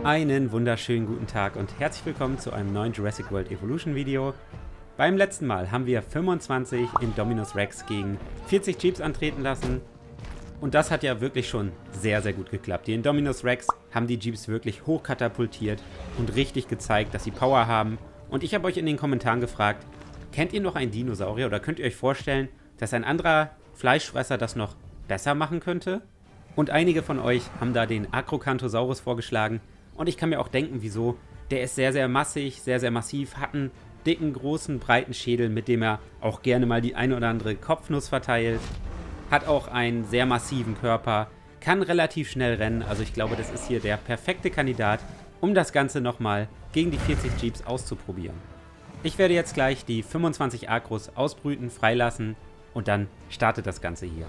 Einen wunderschönen guten Tag und herzlich willkommen zu einem neuen Jurassic World Evolution Video. Beim letzten Mal haben wir 25 Indominus Rex gegen 40 Jeeps antreten lassen. Und das hat ja wirklich schon sehr, sehr gut geklappt. Die Indominus Rex haben die Jeeps wirklich hochkatapultiert und richtig gezeigt, dass sie Power haben. Und ich habe euch in den Kommentaren gefragt, kennt ihr noch einen Dinosaurier oder könnt ihr euch vorstellen, dass ein anderer Fleischfresser das noch besser machen könnte? Und einige von euch haben da den Acrocanthosaurus vorgeschlagen. Und ich kann mir auch denken, wieso. Der ist sehr, sehr massig, sehr, sehr massiv, hat einen dicken, großen, breiten Schädel, mit dem er auch gerne mal die ein oder andere Kopfnuss verteilt. Hat auch einen sehr massiven Körper, kann relativ schnell rennen. Also ich glaube, das ist hier der perfekte Kandidat, um das Ganze nochmal gegen die 40 Jeeps auszuprobieren. Ich werde jetzt gleich die 25 Acros ausbrüten, freilassen und dann startet das Ganze hier.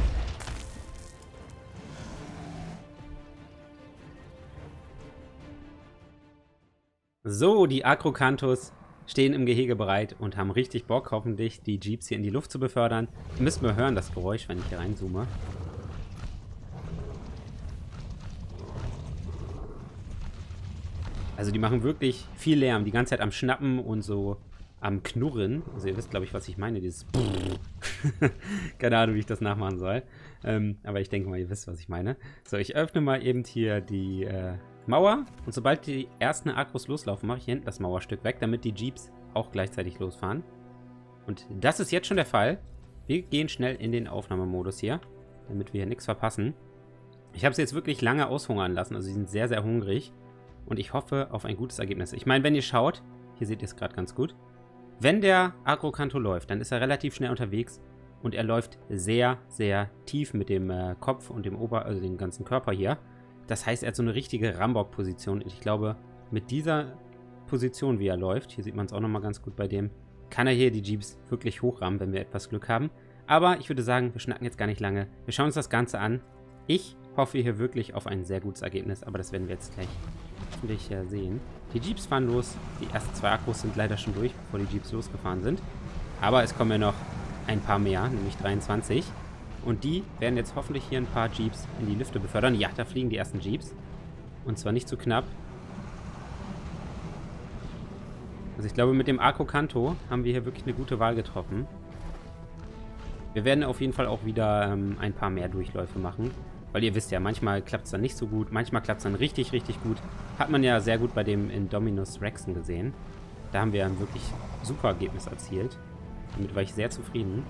So, die Acrocanthos stehen im Gehege bereit und haben richtig Bock, hoffentlich die Jeeps hier in die Luft zu befördern. Ihr müsst mal hören, das Geräusch, wenn ich hier reinzoome. Also die machen wirklich viel Lärm, die ganze Zeit am Schnappen und so am Knurren. Also ihr wisst, glaube ich, was ich meine, dieses keine Ahnung, wie ich das nachmachen soll. Aber ich denke mal, ihr wisst, was ich meine. So, ich öffne mal eben hier die Mauer und sobald die ersten Acros loslaufen, mache ich hier hinten das Mauerstück weg, damit die Jeeps auch gleichzeitig losfahren. Und das ist jetzt schon der Fall. Wir gehen schnell in den Aufnahmemodus hier, damit wir hier nichts verpassen. Ich habe sie jetzt wirklich lange aushungern lassen, also sie sind sehr, sehr hungrig. Und ich hoffe auf ein gutes Ergebnis. Ich meine, wenn ihr schaut, hier seht ihr es gerade ganz gut, wenn der Acrocantho läuft, dann ist er relativ schnell unterwegs und er läuft sehr, sehr tief mit dem Kopf und dem also dem ganzen Körper hier. Das heißt, er hat so eine richtige Rambock-Position. Und ich glaube, mit dieser Position, wie er läuft, hier sieht man es auch nochmal ganz gut bei dem, kann er hier die Jeeps wirklich hochrammen, wenn wir etwas Glück haben. Aber ich würde sagen, wir schnacken jetzt gar nicht lange. Wir schauen uns das Ganze an. Ich hoffe hier wirklich auf ein sehr gutes Ergebnis, aber das werden wir jetzt gleich hoffentlich sehen. Die Jeeps fahren los. Die ersten zwei Akkus sind leider schon durch, bevor die Jeeps losgefahren sind. Aber es kommen ja noch ein paar mehr, nämlich 23. Und die werden jetzt hoffentlich hier ein paar Jeeps in die Lüfte befördern. Ja, da fliegen die ersten Jeeps. Und zwar nicht zu knapp. Also ich glaube, mit dem Acrocantho haben wir hier wirklich eine gute Wahl getroffen. Wir werden auf jeden Fall auch wieder ein paar mehr Durchläufe machen. Weil ihr wisst ja, manchmal klappt es dann nicht so gut. Manchmal klappt es dann richtig, richtig gut. Hat man ja sehr gut bei dem Indominus Rexen gesehen. Da haben wir ein wirklich super Ergebnis erzielt. Damit war ich sehr zufrieden.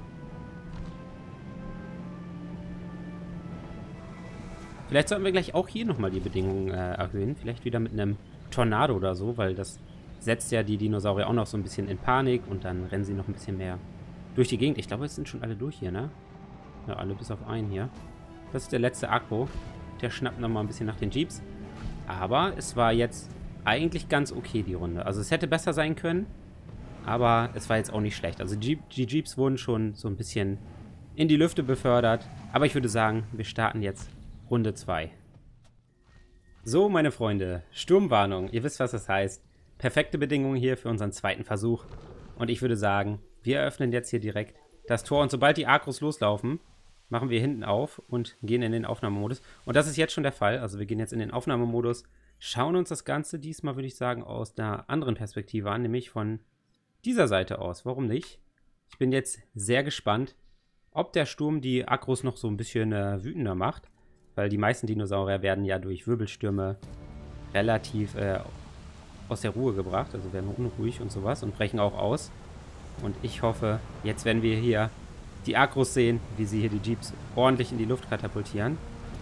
Vielleicht sollten wir gleich auch hier nochmal die Bedingungen erhöhen. Vielleicht wieder mit einem Tornado oder so, weil das setzt ja die Dinosaurier auch noch so ein bisschen in Panik und dann rennen sie noch ein bisschen mehr durch die Gegend. Ich glaube, es sind schon alle durch hier, ne? Ja, alle bis auf einen hier. Das ist der letzte Acro. Der schnappt nochmal ein bisschen nach den Jeeps. Aber es war jetzt eigentlich ganz okay, die Runde. Also es hätte besser sein können, aber es war jetzt auch nicht schlecht. Also die Jeeps wurden schon so ein bisschen in die Lüfte befördert. Aber ich würde sagen, wir starten jetzt Runde 2. So, meine Freunde, Sturmwarnung. Ihr wisst, was das heißt. Perfekte Bedingungen hier für unseren zweiten Versuch. Und ich würde sagen, wir eröffnen jetzt hier direkt das Tor. Und sobald die Acros loslaufen, machen wir hinten auf und gehen in den Aufnahmemodus. Und das ist jetzt schon der Fall. Also wir gehen jetzt in den Aufnahmemodus, schauen uns das Ganze diesmal, würde ich sagen, aus einer anderen Perspektive an, nämlich von dieser Seite aus. Warum nicht? Ich bin jetzt sehr gespannt, ob der Sturm die Acros noch so ein bisschen wütender macht. Weil die meisten Dinosaurier werden ja durch Wirbelstürme relativ aus der Ruhe gebracht. Also werden unruhig und sowas und brechen auch aus. Und ich hoffe, jetzt werden wir hier die Acros sehen, wie sie hier die Jeeps ordentlich in die Luft katapultieren.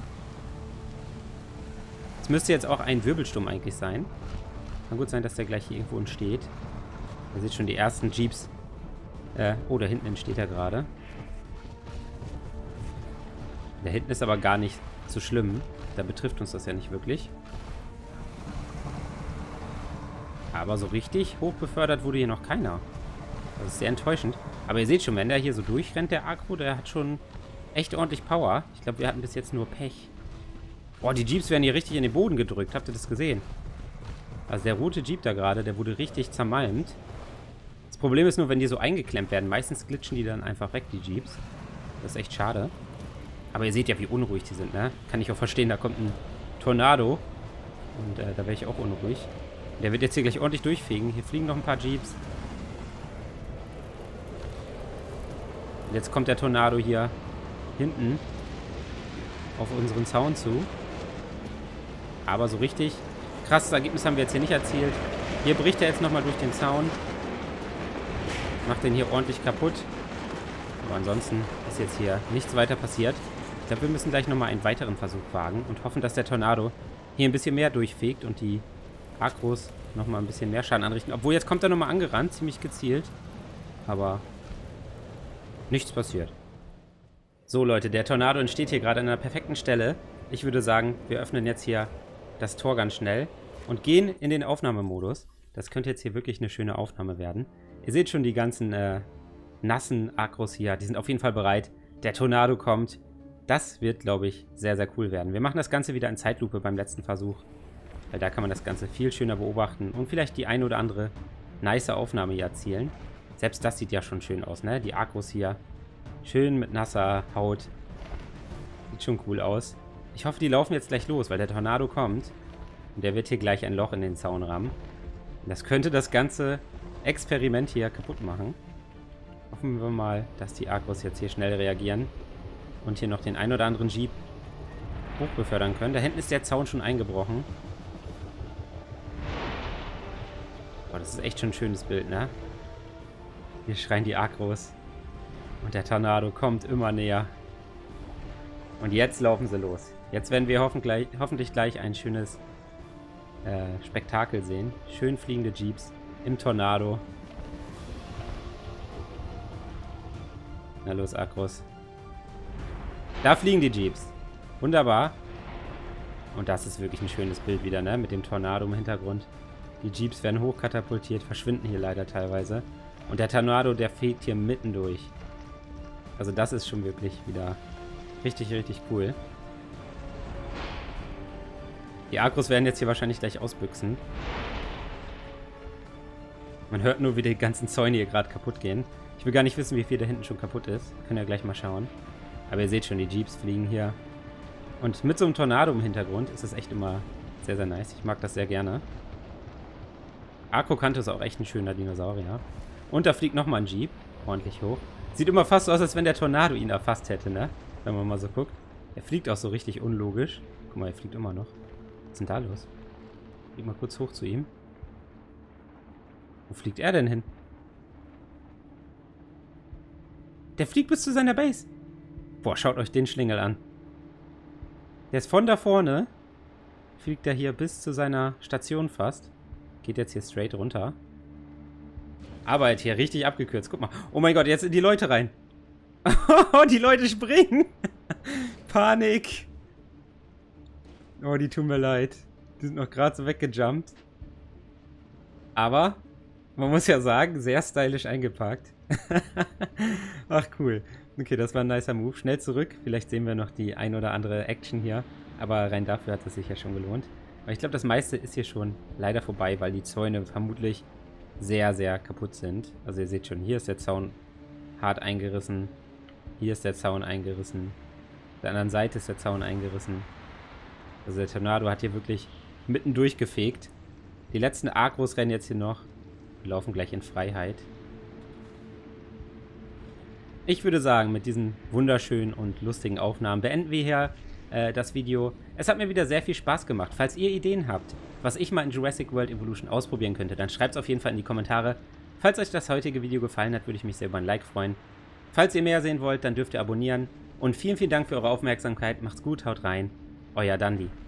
Es müsste jetzt auch ein Wirbelsturm eigentlich sein. Kann gut sein, dass der gleich hier irgendwo entsteht. Ihr seht schon die ersten Jeeps. Oh, da hinten entsteht er gerade. Da hinten ist aber gar nicht so schlimm. Da betrifft uns das ja nicht wirklich. Aber so richtig hoch befördert wurde hier noch keiner. Das ist sehr enttäuschend. Aber ihr seht schon, wenn der hier so durchrennt, der Acro, der hat schon echt ordentlich Power. Ich glaube, wir hatten bis jetzt nur Pech. Boah, die Jeeps werden hier richtig in den Boden gedrückt. Habt ihr das gesehen? Also der rote Jeep da gerade, der wurde richtig zermalmt. Das Problem ist nur, wenn die so eingeklemmt werden. Meistens glitschen die dann einfach weg, die Jeeps. Das ist echt schade. Aber ihr seht ja, wie unruhig die sind, ne? Kann ich auch verstehen, da kommt ein Tornado. Und da wäre ich auch unruhig. Der wird jetzt hier gleich ordentlich durchfegen. Hier fliegen noch ein paar Jeeps. Und jetzt kommt der Tornado hier hinten auf unseren Zaun zu. Aber so richtig krasses Ergebnis haben wir jetzt hier nicht erzielt. Hier bricht er jetzt nochmal durch den Zaun. Macht den hier ordentlich kaputt. Aber ansonsten ist jetzt hier nichts weiter passiert. Ich glaube, wir müssen gleich nochmal einen weiteren Versuch wagen und hoffen, dass der Tornado hier ein bisschen mehr durchfegt und die Akros nochmal ein bisschen mehr Schaden anrichten. Obwohl, jetzt kommt er nochmal angerannt, ziemlich gezielt. Aber nichts passiert. So, Leute, der Tornado entsteht hier gerade an einer perfekten Stelle. Ich würde sagen, wir öffnen jetzt hier das Tor ganz schnell und gehen in den Aufnahmemodus. Das könnte jetzt hier wirklich eine schöne Aufnahme werden. Ihr seht schon die ganzen nassen Akros hier. Die sind auf jeden Fall bereit. Der Tornado kommt. Das wird, glaube ich, sehr, sehr cool werden. Wir machen das Ganze wieder in Zeitlupe beim letzten Versuch. Weil da kann man das Ganze viel schöner beobachten und vielleicht die ein oder andere nice Aufnahme hier erzielen. Selbst das sieht ja schon schön aus, ne? Die Akros hier. Schön mit nasser Haut. Sieht schon cool aus. Ich hoffe, die laufen jetzt gleich los, weil der Tornado kommt. Und der wird hier gleich ein Loch in den Zaun rammen. Und das könnte das ganze Experiment hier kaputt machen. Hoffen wir mal, dass die Akros jetzt hier schnell reagieren. Und hier noch den ein oder anderen Jeep hochbefördern können. Da hinten ist der Zaun schon eingebrochen. Boah, das ist echt schon ein schönes Bild, ne? Hier schreien die Akros. Und der Tornado kommt immer näher. Und jetzt laufen sie los. Jetzt werden wir hoffentlich gleich ein schönes Spektakel sehen. Schön fliegende Jeeps im Tornado. Na los, Akros. Da fliegen die Jeeps. Wunderbar. Und das ist wirklich ein schönes Bild wieder, ne? Mit dem Tornado im Hintergrund. Die Jeeps werden hochkatapultiert, verschwinden hier leider teilweise. Und der Tornado, der fegt hier mitten durch. Also das ist schon wirklich wieder richtig, richtig cool. Die Akros werden jetzt hier wahrscheinlich gleich ausbüchsen. Man hört nur, wie die ganzen Zäune hier gerade kaputt gehen. Ich will gar nicht wissen, wie viel da hinten schon kaputt ist. Können ja gleich mal schauen. Aber ihr seht schon, die Jeeps fliegen hier. Und mit so einem Tornado im Hintergrund ist es echt immer sehr, sehr nice. Ich mag das sehr gerne. Akro ist auch echt ein schöner Dinosaurier. Und da fliegt nochmal ein Jeep. Ordentlich hoch. Sieht immer fast so aus, als wenn der Tornado ihn erfasst hätte, ne? Wenn man mal so guckt. Er fliegt auch so richtig unlogisch. Guck mal, er fliegt immer noch. Was ist denn da los? Flieg mal kurz hoch zu ihm. Wo fliegt er denn hin? Der fliegt bis zu seiner Base. Boah, schaut euch den Schlingel an. Der ist von da vorne. Fliegt er hier bis zu seiner Station fast. Geht jetzt hier straight runter. Aber halt hier richtig abgekürzt. Guck mal. Oh mein Gott, jetzt sind die Leute rein. Oh, die Leute springen. Panik. Oh, die tun mir leid. Die sind noch gerade so weggejumpt. Aber man muss ja sagen, sehr stylisch eingepackt. Ach, cool. Okay, das war ein nicer Move. Schnell zurück. Vielleicht sehen wir noch die ein oder andere Action hier. Aber rein dafür hat es sich ja schon gelohnt. Aber ich glaube, das meiste ist hier schon leider vorbei, weil die Zäune vermutlich sehr, sehr kaputt sind. Also ihr seht schon, hier ist der Zaun hart eingerissen. Hier ist der Zaun eingerissen. Auf der anderen Seite ist der Zaun eingerissen. Also der Tornado hat hier wirklich mitten durchgefegt. Die letzten Akros rennen jetzt hier noch. Wir laufen gleich in Freiheit. Ich würde sagen, mit diesen wunderschönen und lustigen Aufnahmen beenden wir hier das Video. Es hat mir wieder sehr viel Spaß gemacht. Falls ihr Ideen habt, was ich mal in Jurassic World Evolution ausprobieren könnte, dann schreibt es auf jeden Fall in die Kommentare. Falls euch das heutige Video gefallen hat, würde ich mich sehr über ein Like freuen. Falls ihr mehr sehen wollt, dann dürft ihr abonnieren. Und vielen, vielen Dank für eure Aufmerksamkeit. Macht's gut, haut rein. Euer Dandi.